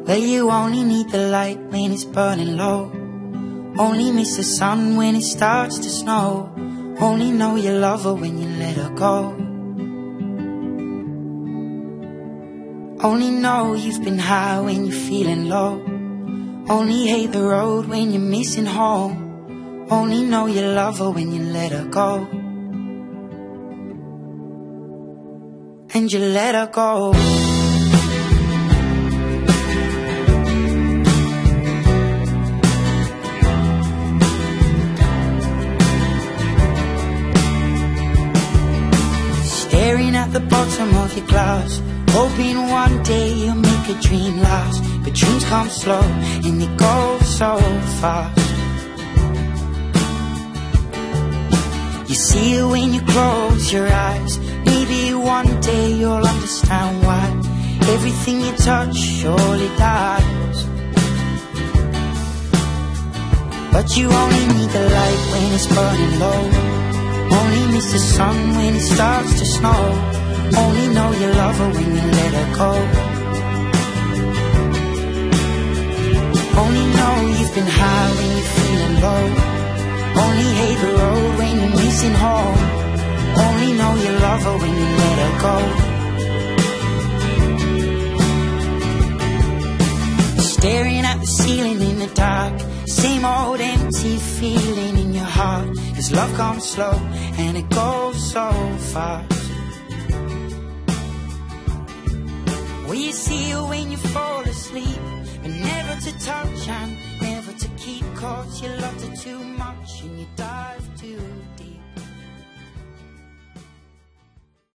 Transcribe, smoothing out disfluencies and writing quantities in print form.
Well, you only need the light when it's burning low. Only miss the sun when it starts to snow. Only know you love her when you let her go. Only know you've been high when you're feeling low. Only hate the road when you're missing home. Only know you love her when you let her go. And you let her go. Staring at the bottom of your glass, hoping one day you'll make a dream last. But dreams come slow and they go so fast. You see it when you close your eyes. Maybe one day you'll understand why everything you touch surely dies. But you only need the light when it's burning low. Only miss the sun when it starts to snow. Only know you love her when you let her go. Only know you've been high when you're feeling low. Only hate the road when you're missing home. Only know you love her when you let her go. Staring at the ceiling in the dark, same old empty feeling in your heart. 'Cause love comes slow and it goes so fast. Well, you see her when you fall asleep, but never to touch and never to keep. 'Cause you loved her too much and you dive too